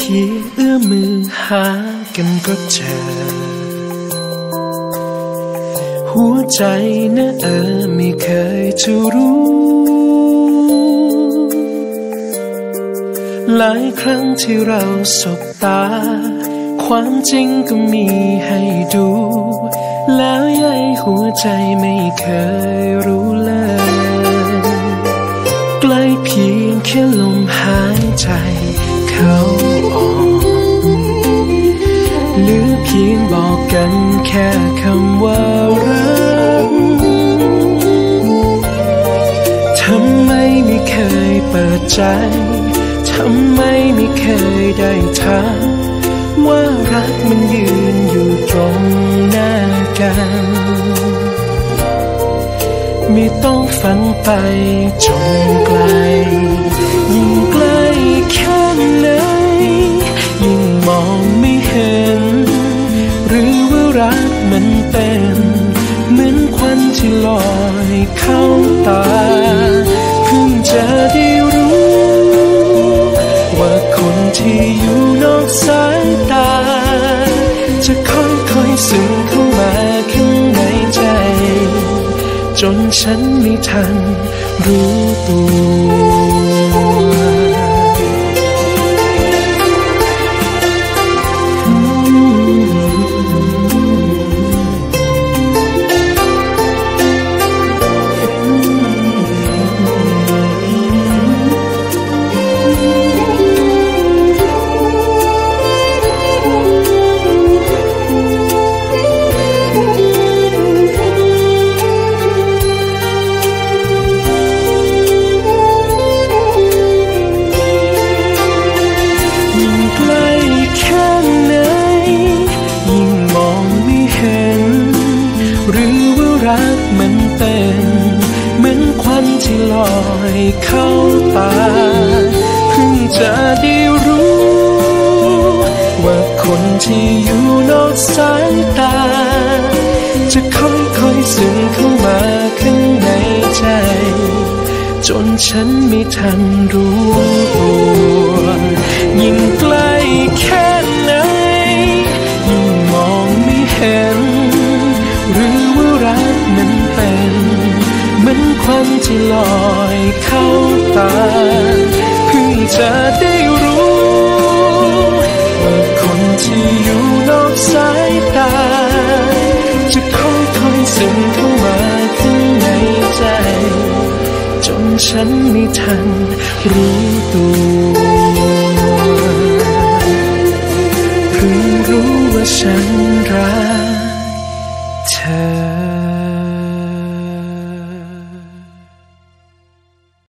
พียงเอื้อมมือหากันก็เจอหัวใจนะไม่เคยจะรู้หลายครั้งที่เราสบตาความจริงก็มีให้ดูแล้วใยหัวใจไม่เคยรู้เลยใกล้เพียงแค่ลมหายใจเข้าออกหรือเพียงบอกกันแค่คำว่ารักทำไมไม่เคยเปิดใจทำไมไม่เคยได้ถามว่ารักมันยืนอยู่ตรงหน้ากันไม่ต้องฝันไปจนไกลยิ่งใกล้แค่ไหนยิ่งมองไม่เห็นหรือว่ารักมันเป็นเหมือนควันที่ลอยเข้าตาเพิ่งจะได้รู้ว่าคนที่อยู่นอกสายตาจะค่อยๆซึมเข้ามาข้างในใจจนฉันไม่ทันรู้ตัวมันเป็นเหมือนควันที่ลอยเข้าตาเพิ่งจะได้รู้ว่าคนที่อยู่นอกสายตาจะค่อยๆซึมเข้ามาข้างในใจจนฉันไม่ทันรู้ตัวยิ่งใกล้แค่ไหนยิ่งมองไม่เห็นหรือว่ารักมันเป็นเหมือนควันที่ลอยเข้าตาเพิ่งจะได้รู้ว่าคนที่อยู่นอกสายตาจะค่อยๆซึมเข้ามาข้างในใจจนฉันไม่ทันรู้ตัวเพิ่งรู้ว่าฉันรัก